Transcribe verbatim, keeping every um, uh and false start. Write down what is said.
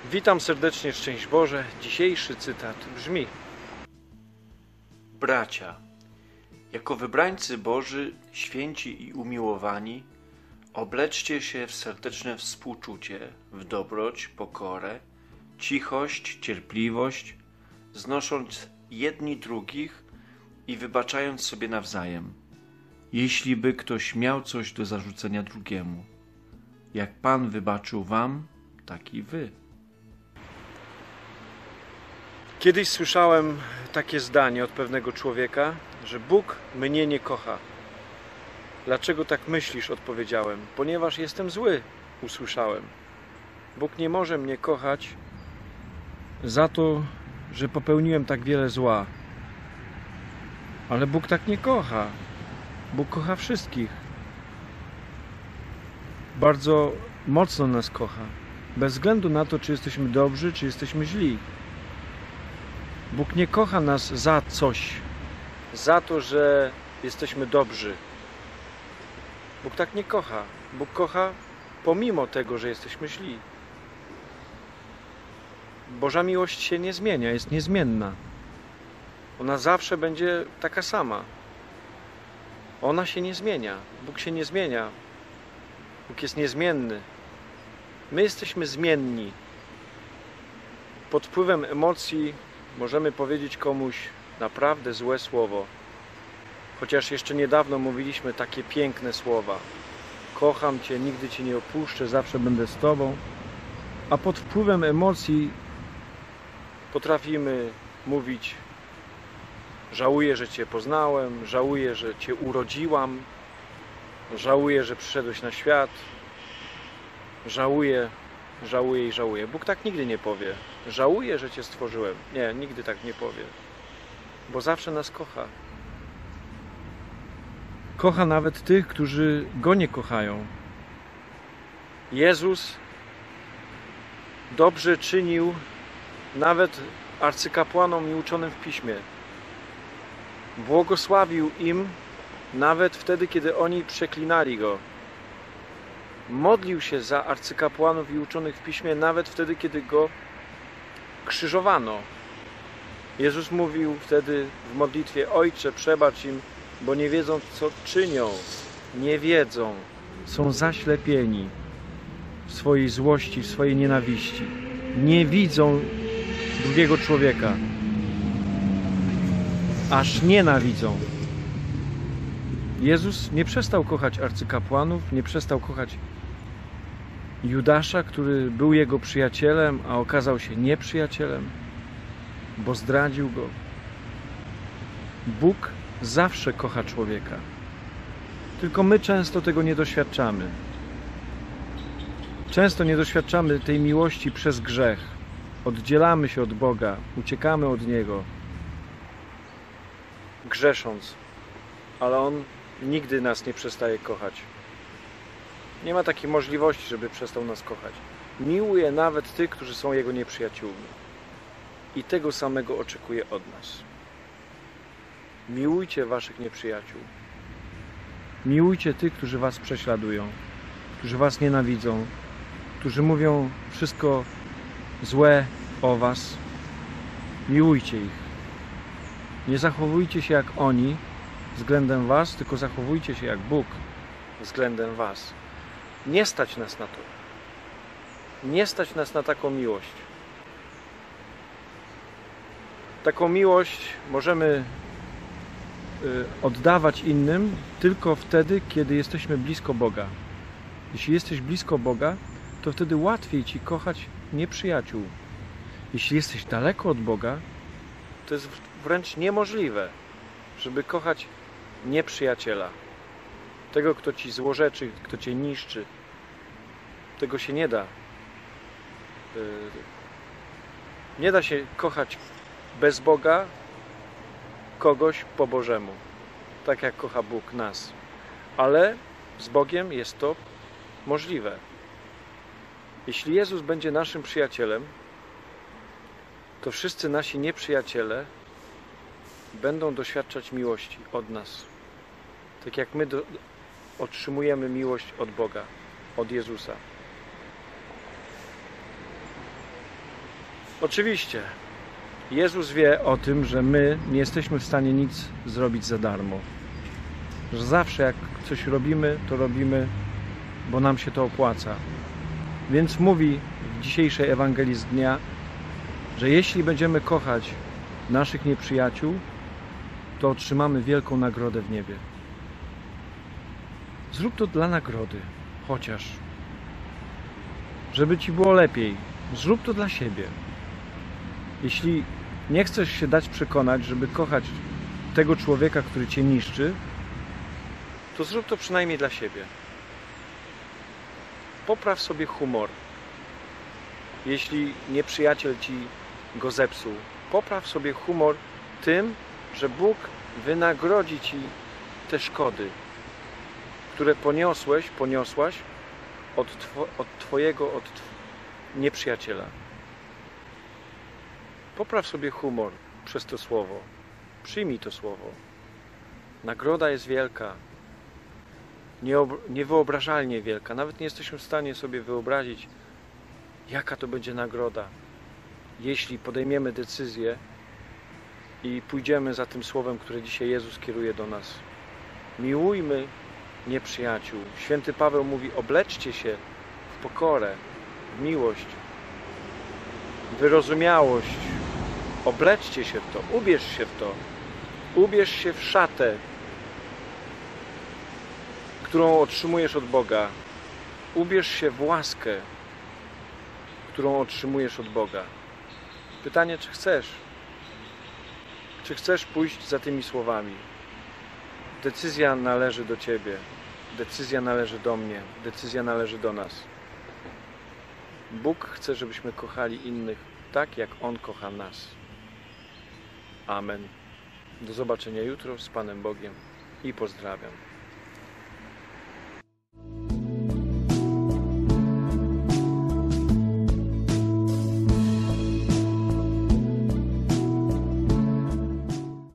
Witam serdecznie, szczęść Boże. Dzisiejszy cytat brzmi: Bracia, jako wybrańcy Boży, święci i umiłowani, obleczcie się w serdeczne współczucie, w dobroć, pokorę, cichość, cierpliwość, znosząc jedni drugich i wybaczając sobie nawzajem, jeśli by ktoś miał coś do zarzucenia drugiemu. Jak Pan wybaczył wam, tak i wy. Kiedyś słyszałem takie zdanie od pewnego człowieka, że Bóg mnie nie kocha. Dlaczego tak myślisz? Odpowiedziałem. Ponieważ jestem zły, usłyszałem. Bóg nie może mnie kochać za to, że popełniłem tak wiele zła. Ale Bóg tak nie kocha. Bóg kocha wszystkich. Bardzo mocno nas kocha. Bez względu na to, czy jesteśmy dobrzy, czy jesteśmy źli. Bóg nie kocha nas za coś, za to, że jesteśmy dobrzy. Bóg tak nie kocha. Bóg kocha pomimo tego, że jesteśmy źli. Boża miłość się nie zmienia, jest niezmienna. Ona zawsze będzie taka sama. Ona się nie zmienia. Bóg się nie zmienia. Bóg jest niezmienny. My jesteśmy zmienni. Pod wpływem emocji możemy powiedzieć komuś naprawdę złe słowo. Chociaż jeszcze niedawno mówiliśmy takie piękne słowa. Kocham Cię, nigdy Cię nie opuszczę, zawsze będę z Tobą. A pod wpływem emocji potrafimy mówić: żałuję, że Cię poznałem, żałuję, że Cię urodziłam, żałuję, że przyszedłeś na świat, żałuję, żałuję i żałuję. Bóg tak nigdy nie powie: żałuję, że Cię stworzyłem. Nie, nigdy tak nie powie. Bo zawsze nas kocha. Kocha nawet tych, którzy Go nie kochają. Jezus dobrze czynił nawet arcykapłanom i uczonym w Piśmie. Błogosławił im nawet wtedy, kiedy oni przeklinali Go. Modlił się za arcykapłanów i uczonych w Piśmie nawet wtedy, kiedy Go krzyżowano. Jezus mówił wtedy w modlitwie: Ojcze, przebacz im, bo nie wiedzą, co czynią. Nie wiedzą. Są zaślepieni w swojej złości, w swojej nienawiści. Nie widzą drugiego człowieka. Aż nienawidzą. Jezus nie przestał kochać arcykapłanów, nie przestał kochać Judasza, który był jego przyjacielem, a okazał się nieprzyjacielem, bo zdradził go. Bóg zawsze kocha człowieka. Tylko my często tego nie doświadczamy. Często nie doświadczamy tej miłości przez grzech. Oddzielamy się od Boga, uciekamy od Niego, grzesząc. Ale On nigdy nas nie przestaje kochać. Nie ma takiej możliwości, żeby przestał nas kochać. Miłuje nawet tych, którzy są Jego nieprzyjaciółmi. I tego samego oczekuje od nas. Miłujcie waszych nieprzyjaciół. Miłujcie tych, którzy was prześladują, którzy was nienawidzą, którzy mówią wszystko złe o was. Miłujcie ich. Nie zachowujcie się jak oni względem was, tylko zachowujcie się jak Bóg względem was. Nie stać nas na to. Nie stać nas na taką miłość. Taką miłość możemy oddawać innym tylko wtedy, kiedy jesteśmy blisko Boga. Jeśli jesteś blisko Boga, to wtedy łatwiej ci kochać nieprzyjaciół. Jeśli jesteś daleko od Boga, to jest wręcz niemożliwe, żeby kochać nieprzyjaciela. Tego, kto ci złorzeczy, kto cię niszczy. Tego się nie da. Nie da się kochać bez Boga kogoś po Bożemu. Tak jak kocha Bóg nas. Ale z Bogiem jest to możliwe. Jeśli Jezus będzie naszym przyjacielem, to wszyscy nasi nieprzyjaciele będą doświadczać miłości od nas. Tak jak my do, otrzymujemy miłość od Boga, od Jezusa. Oczywiście, Jezus wie o tym, że my nie jesteśmy w stanie nic zrobić za darmo. Że zawsze jak coś robimy, to robimy, bo nam się to opłaca. Więc mówi w dzisiejszej Ewangelii z dnia, że jeśli będziemy kochać naszych nieprzyjaciół, to otrzymamy wielką nagrodę w niebie. Zrób to dla nagrody, chociaż. Żeby ci było lepiej. Zrób to dla siebie. Jeśli nie chcesz się dać przekonać, żeby kochać tego człowieka, który cię niszczy, to zrób to przynajmniej dla siebie. Popraw sobie humor. Jeśli nieprzyjaciel ci go zepsuł, popraw sobie humor tym, że Bóg wynagrodzi ci te szkody, które poniosłeś, poniosłaś od, two, od twojego od tw nieprzyjaciela. Popraw sobie humor przez to słowo. Przyjmij to słowo. Nagroda jest wielka. Niewyobrażalnie wielka. Nawet nie jesteśmy w stanie sobie wyobrazić, jaka to będzie nagroda, jeśli podejmiemy decyzję i pójdziemy za tym słowem, które dzisiaj Jezus kieruje do nas. Miłujmy nieprzyjaciół. Święty Paweł mówi, obleczcie się w pokorę, w miłość, w wyrozumiałość. Obleczcie się w to, ubierz się w to. Ubierz się w szatę, którą otrzymujesz od Boga. Ubierz się w łaskę, którą otrzymujesz od Boga. Pytanie, czy chcesz? Czy chcesz pójść za tymi słowami? Decyzja należy do Ciebie. Decyzja należy do mnie. Decyzja należy do nas. Bóg chce, żebyśmy kochali innych tak, jak On kocha nas. Amen. Do zobaczenia jutro z Panem Bogiem i pozdrawiam.